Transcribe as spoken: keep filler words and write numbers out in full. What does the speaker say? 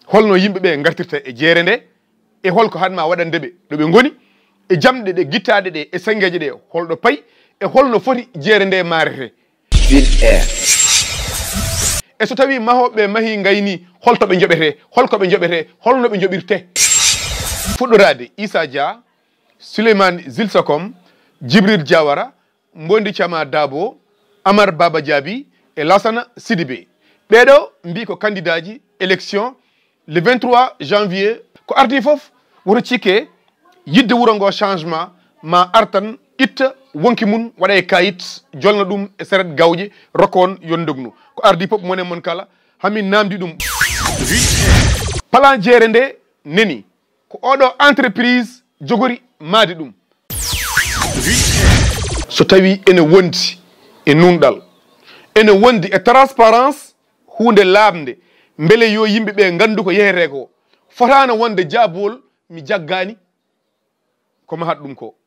holno yimɓe ɓe gartirta e jeere nde e holko hanma waɗandeɓe ɗo ɓe goni e jamɗe ɗe guittaɗe ɗe e sangueje ɗe holɗo payi e holno foti jeere nde maarete e so tawi mahoɓe mahi gayni holto ɓe joɓete holko ɓe joɓete holno ɓe joɓirte fuɗɗorade Issa Dia Souleymane Zilsakom Djibril Diawara Mbondi Thiama Dabo Amar Baba Diaby e Lassana Sidibé ɓeɗo mbi ko candidat ji élection le vingt-trois janvier ko ardi foof woto cikke yidde wuro ngo changement ma artan itta wonki mum waɗa e kayit jolna ɗum e seret gawƴe rokka on yon dognu ko ardi foof monen mon kala hamin namdi ɗum plan jeere nde neni ko oɗo entreprise jogori maadi ɗum so tawi ene wondi e nunɗal ene wondi e transparence hunde laabde beele yo yimɓe ɓe gandu ko yehete ko fotano wonde jaabowol mi jaggani ko mahat ɗum ko